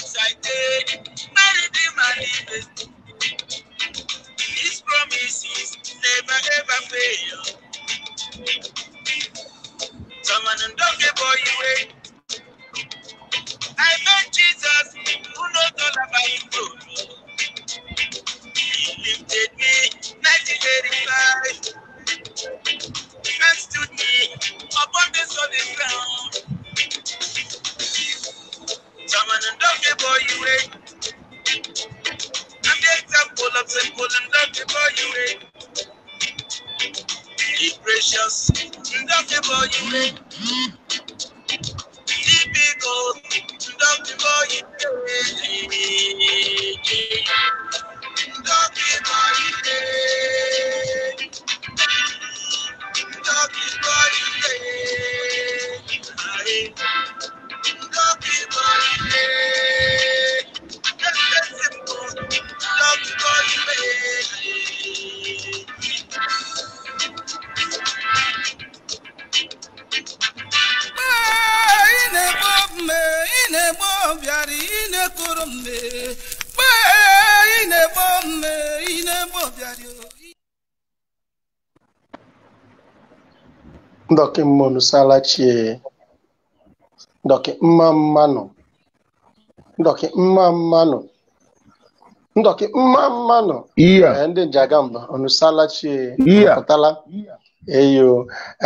I take, married him and leave. His promises never ever fail. Someone and Ndoki boy you wait. I met Jesus who knows all about you. He lifted me 1985 and stood me upon the solid ground. Someone and Ndoki boy you wait. I'm the example of simple and Ndoki boy you wait. Be precious, Ndoki boy you wait. Typical, Ndoki boy you wait. Ndoki boy you wait. Ndoki boy you wait. Ndoki boy you wait. That's simple, Ndoki boy you wait. Ndoki mmonu salachi Ndoki mmamano Ndoki mmamano Ndoki mmamano ndị njagamba onu salachi pụtala eyo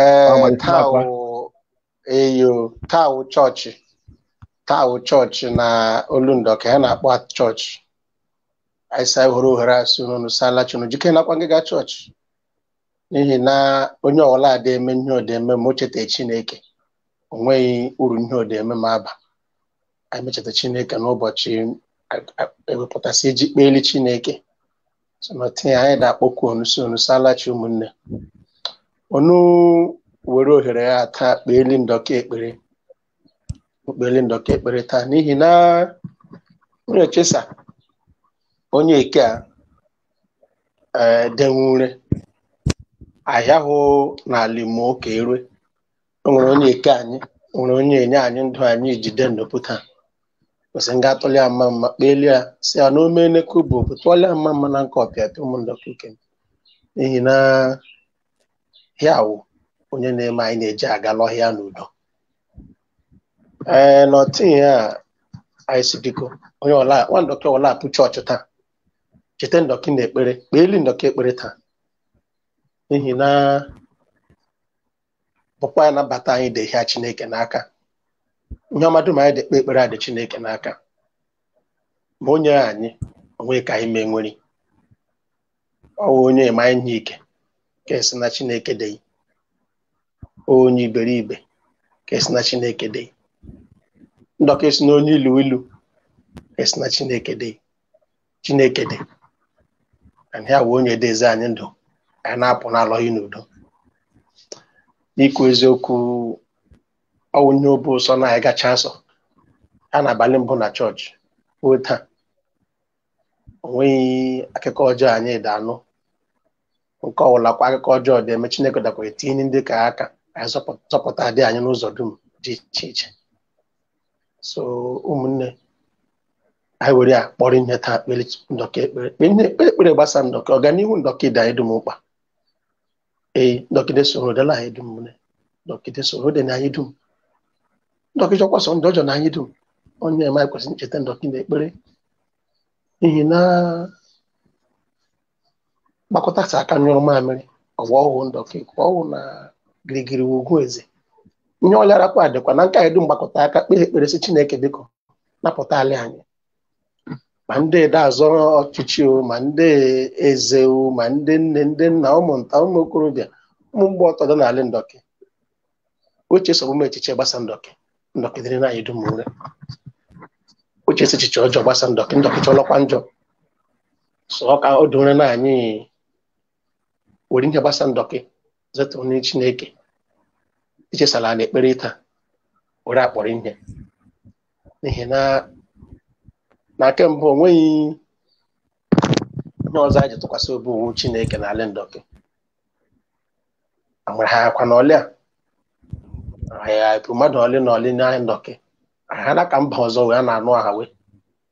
tawo chọọchị na Olundoki ha na-akpọ chọọchị aisa horo ohere asị onu salachi onu jike nakwa ngịga chọọchị n'ihi na onye ọwụla adị eme ihe odeme ma o cheta Chineke o nweghị uru ihe odeme ma aba anyị mecheta Chineke n'ụbọchị ewepụtasị eji kpeli Chineke so na tinye anyị da-akpọkwu onu si onu salachi ụmụnne onu were ohere ya taa kpeli Ndoki ekpere taa n'ihi na onye chesa onye eke a denwure ahịahụ n'ala Imo ka erue o nwere onye eke anyị nwere onye enye anyị ndụ anyị jide ndopụta kwesị nga atọli ama mma kpeli ya si ya na omeneke bụ tụọli ama mma na nke ọpịa ụmụ Ndoki ike n'ihi na ya wụ onye na-eme anyị na-eji aga n'ọhịa n'udo na ọtinye ya anyị si biko onye ọla nwa Ndoki ọla apụ chọọchị taa cheta Ndoki na-ekpere kpeli Ndoki ekpere taa n'ihi na bụkwa ya nabata anyị dị ihe Chineke n'aka ihe ọmadụ ma anyị dị kpe ekpere adị Chineke n'aka ma onye anyị onwe ka anyị mee nwere ọwụ onye eme anyị nye ike ka esi na Chineke dị onye iberibe ka esi na Chineke dị Ndoki esi na onye ilu ka esi na Chineke dị and ya wụ onye deze anyị ndụ anyị na-apụ n'alọghị n'udo n'ikwu eziokwu ọwụ nye obu ụsọ na anyị gacha asọ a na-abalị mbụ na chọọchị ruo taa o nweghị akụkọ ọjọọ anyị dị anụ nke ọwụlakwa akụkọ ọjọọ dị eme Chineke dakwara tinye ndị ka aka anyị zọpụta dị anyị n'ụzọ dum dị iche iche so ụmụnne anyị were ya kpọrọ ihe taa kpere Ndoki ekpere gbasa Ndoki ọganihu Ndoki dị anyị dum mkpa Ndoki dị soro dela anyị dum mune Ndoki dị soro dị na anyị dum Ndoki jọkwasọ ndị ọjọọ na anyị dum onye eme anyị kwesịrị ncheta Ndoki na-ekpere n'ihi na gbakọtasị aka nyụrụ mamịrị ọwa ọhụụ Ndoki kwa ọhụụ na girigiri ugwu eze ihe ọlịarakwa adịkwa na nke anyị dum gbakọta aka kpee ekpere si Chineke biko napụta ala anyị ma ndị ede azọ ọchịchị ma ndị eze ma ndị nne ndị nna ụmụnta ụmụ okorobịa ụmụ mgbe ọtọ dị n'ala Ndoki uche so ụmụ echiche gbasa Ndoki dịrị na anyị dum ure uche si echiche ọjọọ gbasa Ndoki chọlọkwa njọ so ọ ka o dore na anyị were ihe gbasa Ndoki zeta onye Chineke ichesala na ekpere taa were akpọrọ ihe n'ihi na nke mbụ onweghị ihe ọzọ anyị tụkwasị obi owu Chineke n'ala Ndoki amara ha akwa n'ọlịa ya bụ mmadụ ole na ole n'ahịa Ndoki ha na ka mba ọzọ wee na-anụ aha wee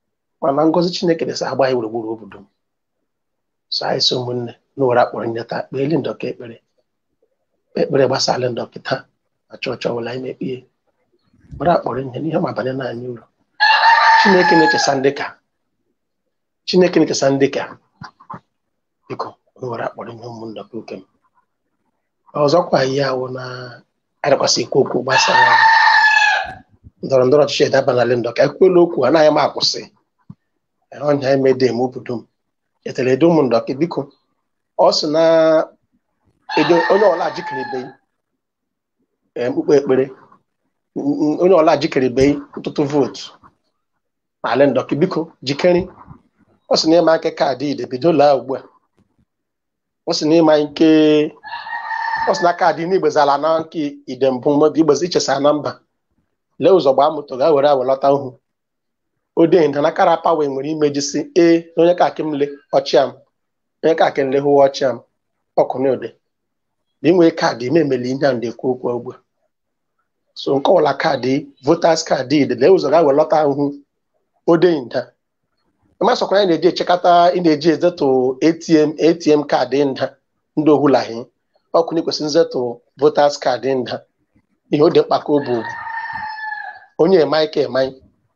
mana ngozi Chineke dị agba anyị gburugburu obodo m. So anyị so ụmụnne n'ụra akpọrọ nye taa kpeeli Ndoki ekpere gbasara Ndoki taa na chọọchị ọbụla anyị na-ekpe mara akpọrọ ihe n'ihe ma banye n'anya uru. Chineke na-echesa ndị ka biko n'ụra akpọrọ ihe ụmụ Ndoki oke m. Ọzọkwa ihe awụ na adịkwasị ikwu okwu gbasara ndọrọ ndọrọ ọchịchị edabanalị Ndoki ekwela okwu anaghị m akwụsị ọnya emede m obodo m etere edo ụmụ Ndoki biko ọ sị na edo onye ọla jikeribeghị mkpukpe ekpere onye ọla jikeribeghị ntụtụ vootu n'ala Ndoki biko jikere. Ọ sị na ịma nke kaadị ide bido laa ugbu a. Ọ sị na ịma nke ọ sị na kaadị n'igbezala na nke ide mbụ maọbụ igbezi ichesa na mba lee ụzọ gbaa moto ga were awelọta hụ ode nda na kara pawe nwere imejisi onye ka akim le ọchịam onye ka akim le hụ ọchịam ọkụnye ode na inwe kaadị memeli ihe a na-ekwu okwu ugbu a. So nke ọla kaadị voters kaadị ide lee ụzọ ga welọta hụ ode nda masọkwara anyị na-eji echekata ị na-eji ezetụ ATM kaadị nda ndị ohulaghị ọkụnye kwesịrị nzetụ voters kaadị nda ihe ọ dị mkpa ka ọ bụ onye emai ka emai.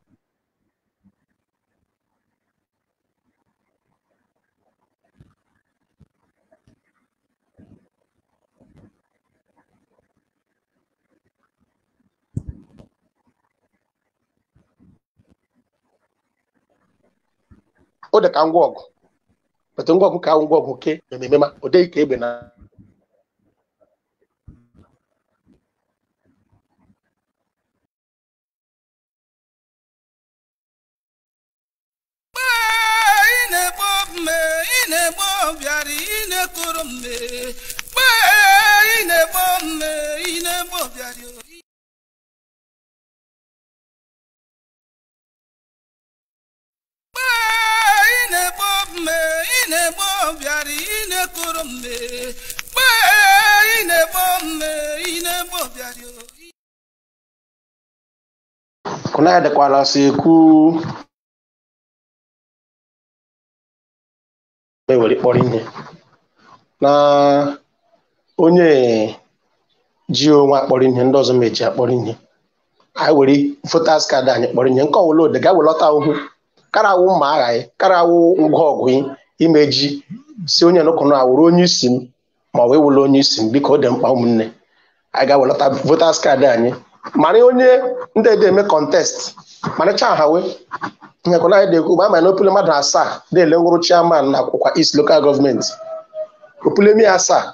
Ọ dị ka ngwa ọgụ bete ngwa ọgụ ka ngwa ọgụ ke ememe ma ọ dịghị ka egbe na kuna ya dekwala sekwu ewere kpọrọ ihe na onye ji onwe akpọrọ ihe ndị ọzọ meji akpọrọ ihe anyị were voters card anyị kpọrọ ihe nke ọwụla ode ga welọta ụhụ kara awụ mma aghaghị kara awụ ngwa ọgụ imeji si onye nụkụnụ awụrụ onye isi m ma ọ wee wụlụ onye isi m biko ọ dị mkpa ụmụnne anyị ga-welọta voters card anyị mara onye ndị ede eme contest marịcha ha wee nyekwana anyị dị ekwu ma ama na opule mmadụ 7 na-ele nwụrụ chairman na akwụkwa East Local Government opulemi 7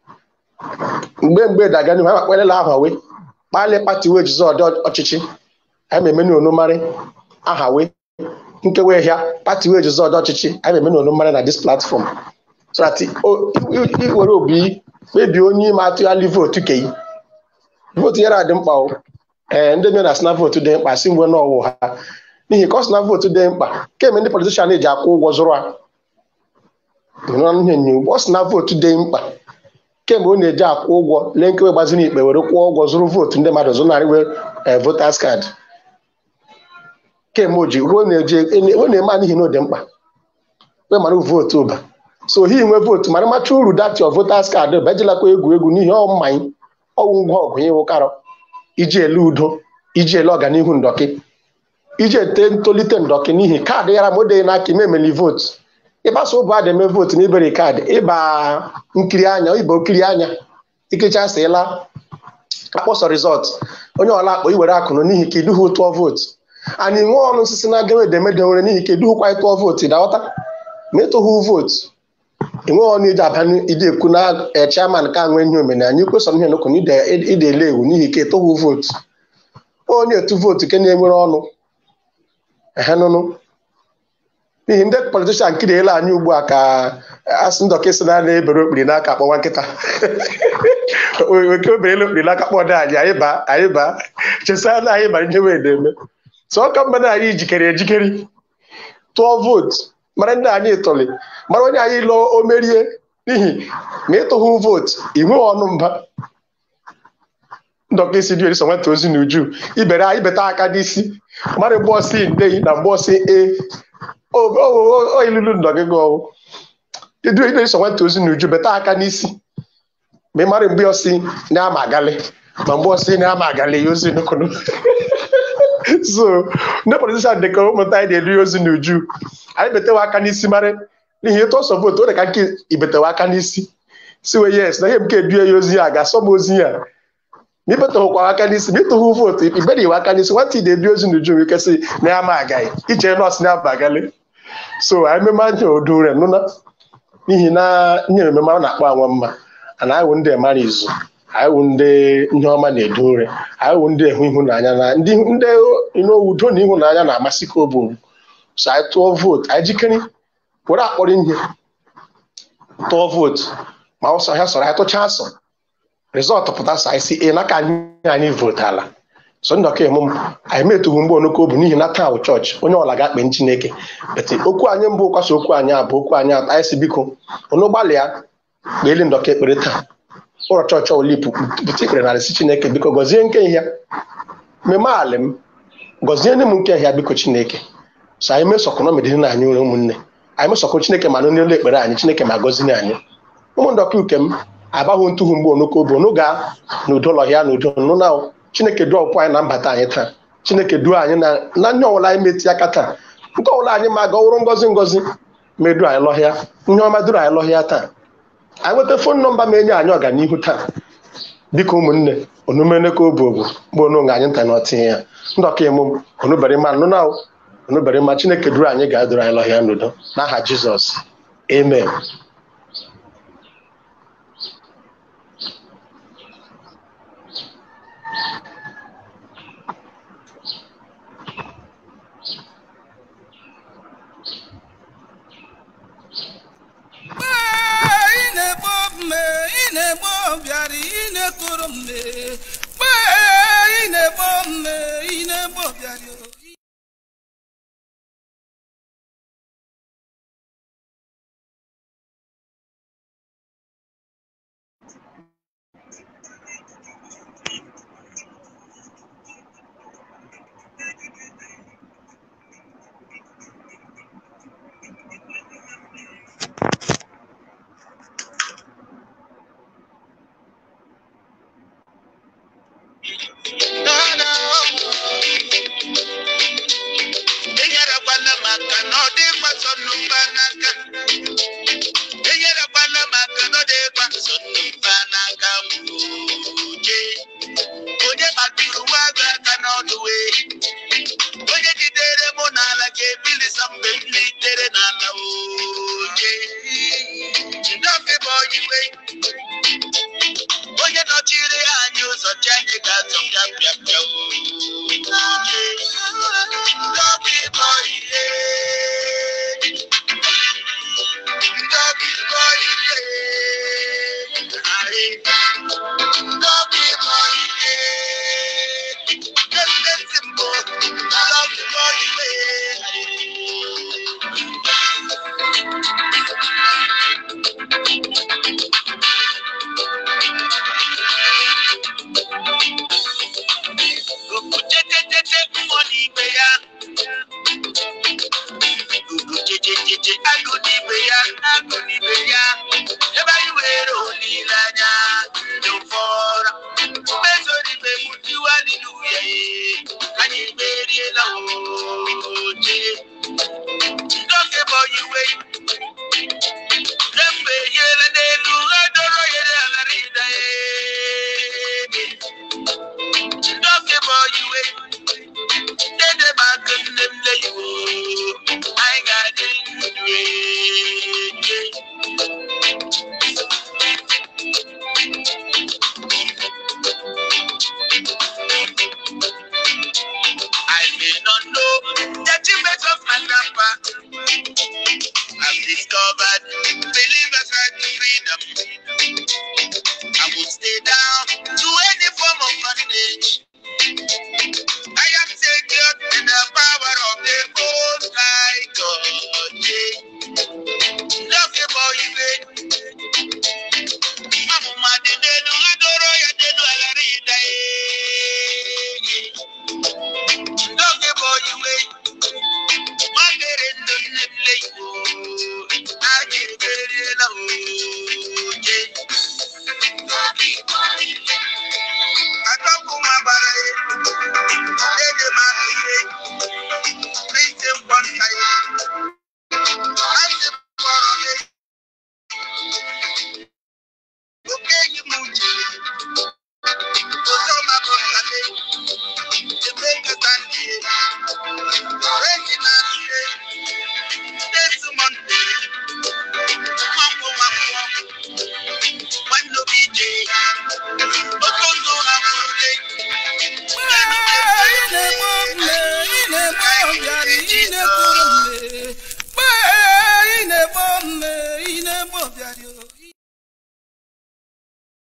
mgbe dagani ha kpelela ahụ wee kpalị pati wee jizo ọdị ọchịchị anyị memeni onumarị aha wee nkewe hịa pati wee jizo ọdị ọchịchị anyị memeni onumarị na this platform so that iwere obi kpebi onye ime atụghalị vootu kei vootu yara dị mkpa ndị mere na sna vootu dị mkpa si mgbe n'ọwụ ha n'ihi ka ọ sị na vootu dị mkpa kemgbe ndị politishan eji akwụ ụgwọ zụrụ ha ọ sị na vootu dị mkpa kemgbe ọ na-eji akwụ ụgwọ lee nkewe gbaziri ikpe were kwụọ ụgwọ zụrụ vootu ndị mmadụ zụnarị wee voters card kemgbe o ji ruo ọ na-eme n'ihi na ọ dị mkpa wee mara vootu ụba so hi nwe vootu mara macha uru dati of voters card ụba ejilakwa egwu n'ihi ọmmanya ọwụ ngwa ọgụ ịwụ karọ iji ele udo iji ele ọganihu Ndoki iji ete ntolite Ndoki n'ihi kaadị yara ma o deghị n'aka ime emeli vootu ịgbasa ụbụ adị eme vootu n'iberi kaadị ịba nkiri anya ịba okiri anya ikechasịla akpọsọ rizọt onye ọla akpọ iwere akụnụ n'ihi ka iduhu tụọ vootu anyị nwe ọnụ osisi na-agawe edemede nwere n'ihi ka iduhu kwa tụọ vootu daghọta ma ịtụhụ vootu enwe ọnụ iji abanụ ide ekwu na chairman ka nwe ihe omenala anyị kwesọrọ ihe n'okwu ide ele ewu n'ihi ka ịtụhụ vootu onye etu vootu ke na-enwere ọnụ ehenụnụ n'ihi ndị politishan nkiriela anyị ugbu a ka asị Ndoki si na na-ebere okpiri n'aka akpọwa nkịta oke oberele okpiri n'aka kpọdo anyị baa chesa na anyị bara ihe wee na-eme so ọka mmadụ anyị ejikere tụọ vootu mara ndị anyị tụli mara onye anyị lụọ o merie n'ihi ma ịtụhụ vootu inwe ọnụ mba Ndoki si dị so nweta ozi n'uju ibere anyị beta aka n'isi mara mgbe ọsị ndeyi na mgbe ọsị o ilulu Ndoki go kedu ile so nwata ozi n'uju beta aka n'isi me mara mgbe osi na amagali ma mgbe osi na amagali ozi n'ukunu so ndị politician dị ka ụmụnta anyị na-eri ozi n'uju anyị betewa aka n'isi mara n'ihi etu ọsọ votu ọ dị ka nke ibetewa aka n'isi siwe yes na ihe nke edue ya ozi ya ga-asọ m ozi ya ma ibetehụkwa aka n'isi ma ịtụhụ votu ibere iwe aka n'isi nwata ị na-eri ozi n'uju nwere ike sị na ya ma agaghị ije nọọsụ na amagali so anyị meme anya odure nụna n'ihi na nye ememe a na-akpọ anwa mma ana anyị wụ ndị mara izu anyị wụ ndị ihe ọma na-edu nri anyị wụ ndị ehu ịhụnanya na ndị udo na ịhụnanya na-amasị ka obu so anyị tụọ vootu anyị jikere were akpọrọ ihe tụọ vootu ma ọsọ ha sọrọ anyị tụchaa asọ rizọtụ pụta so anyị si n'aka anyị vootu ala so Ndoki emụm anyị metụghị mgbe onoko bụ n'ihi na taa bụ chọọchị onye ọla ga-akpe Chineke bete okwu anyị mbụ kwasa okwu anyị abụ okwu anyị atọ anyị si biko onu gbalịa kpeeli Ndoki ekpere taa ụlọ chọọchị olipụ pụta ikpere narị si Chineke biko gọzie nke ihe mmemme alị m gọzie ndị m nke ihe biko Chineke so anyị mesọkụ na omedị na anyị nwere ụmụnne anyị mesọkụ Chineke ma n'elu ekpere anyị Chineke ma gọzie anyị ụmụ Ndoki uke m abaghị ntụhụ mgbe onoko bụ onu gaa n'udo lọhịa n'udo nụ na Chineke duo ọpụ anyị na mbata anyị taa Chineke duo anyị na nye ọbụla anyị meti aka taa nke ọbụla anyị ma gọwụrụ ngozi medu anyị lọhịa ihe ọma duru anyị lọhịa taa anyị nweta fon nọmba ma enye anyị ọganihu taa biko ụmụnne onumene ka obu bụ onunga anyị nta na ọtinye ya Ndoki emụm onubere ma nụna onubere ma Chineke duru anyị ga-aduru anyị lọhịa n'udo n'aha Jizọs amen. I've discovered, believe